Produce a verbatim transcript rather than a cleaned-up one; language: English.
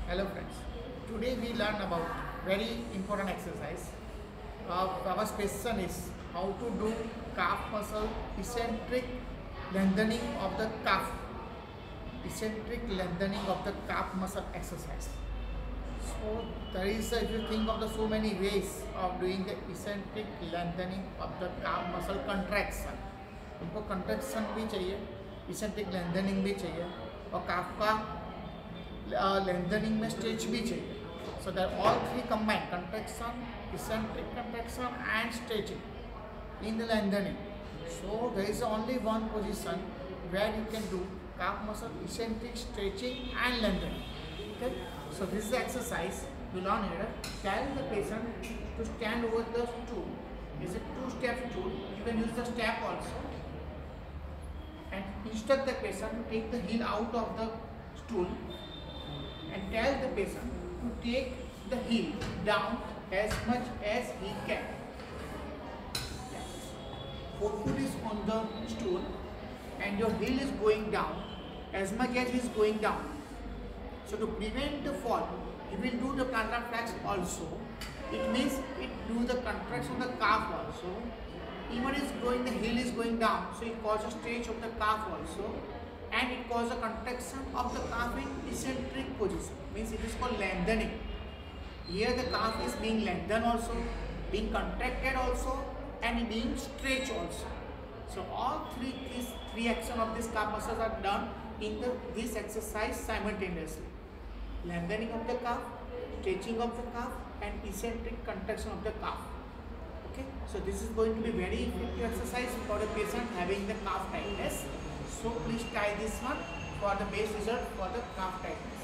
Hello friends, today we learn about very important exercise. Uh, our question is how to do calf muscle eccentric lengthening of the calf, eccentric lengthening of the calf muscle exercise. So there is, if you think of the so many ways of doing the eccentric lengthening of the calf muscle contraction. हमको contraction भी चाहिए, eccentric lengthening भी चाहिए और calf का lengthening में stretch भी चाहिए. So that all three combine contraction, eccentric contraction and stretching in the lengthening. So there is only one position where you can do calf muscle eccentric stretching and lengthening. Okay, so this is the exercise you learn here. Tell the patient to stand over the stool. It's a two step stool. You can use the step also and instruct the patient to take the heel out of the stool and tell the patient to take the heel down as much as he can. Forefoot is on the stool and your heel is going down as much as he is going down. So to prevent the fall, he will do the plantar flex also. It means it do the contraction of the calf also. Even is going, the heel is going down, so it causes stretch of the calf also. And it causes a contraction of the calf in eccentric position, means it is called lengthening. Here the calf is being lengthened also, being contracted also, and being stretched also. So all three these three action of this calf muscles are done in the this exercise simultaneously. Lengthening of the calf, stretching of the calf, and eccentric contraction of the calf. Okay, so this is going to be very effective exercise for a patient having the calf tightness. So please try this one for the best result for the calf tightness.